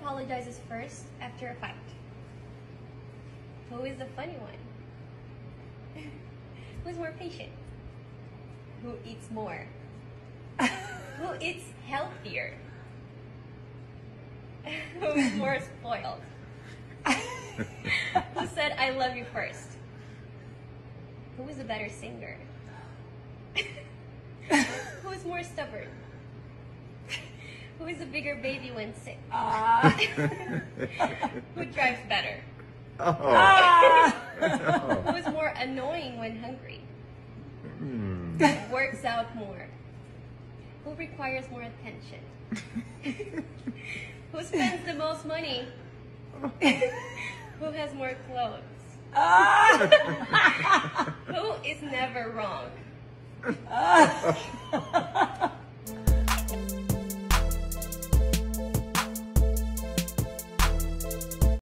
apologizes first after a fight? Who is the funny one? Who's more patient? Who eats more? Who eats healthier? Who's more spoiled? Who said I love you first? Who is a better singer? Who's more stubborn? Who is a bigger baby when sick? Who drives better? Who is more annoying when hungry? Who works out more? Who requires more attention? Who spends the most money? Who has more clothes? Who is never wrong?